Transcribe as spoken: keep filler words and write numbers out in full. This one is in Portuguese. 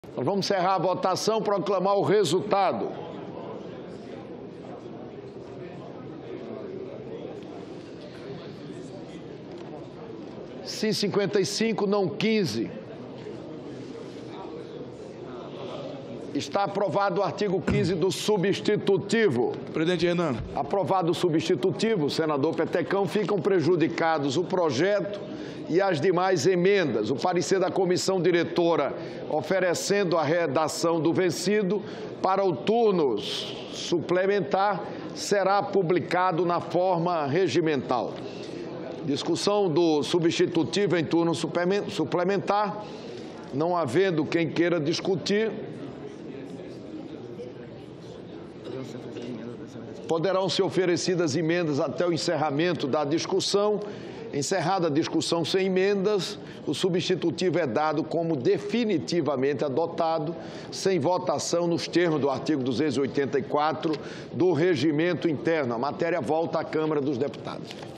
Nós vamos encerrar a votação, proclamar o resultado. Sim, cinquenta e cinco, não quinze. Está aprovado o artigo quinze do substitutivo. Presidente Renan. Aprovado o substitutivo, senador Petecão, ficam prejudicados o projeto e as demais emendas. O parecer da comissão diretora oferecendo a redação do vencido para o turno suplementar será publicado na forma regimental. Discussão do substitutivo em turno suplementar. Não havendo quem queira discutir, poderão ser oferecidas emendas até o encerramento da discussão. Encerrada a discussão sem emendas, o substitutivo é dado como definitivamente adotado, sem votação nos termos do artigo duzentos e oitenta e quatro do Regimento Interno. A matéria volta à Câmara dos Deputados.